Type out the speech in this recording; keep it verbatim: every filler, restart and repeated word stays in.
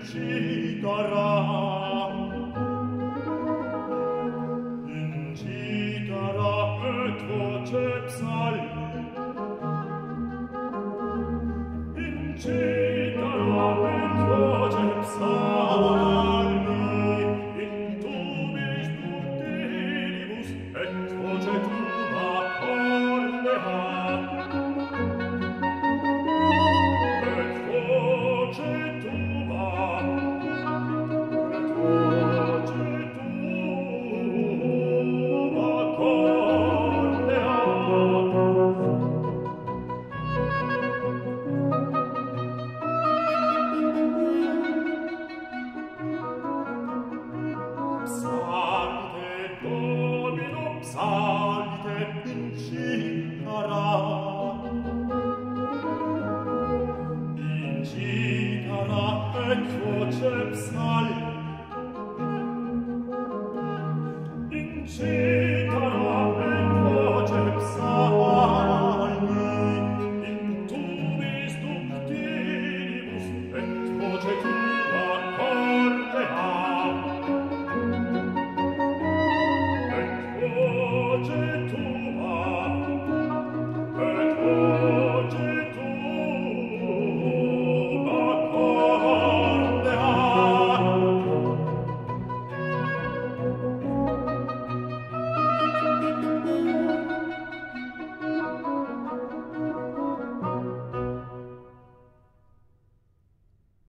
incitara, incitara et voce psalmi, incitara et voce psalmi, in tumis noctilibus et voce tua cornea, et voce tua, et voce tua cornea. Psalmite Domino, psalmite incitara, incitara et voce psalmi,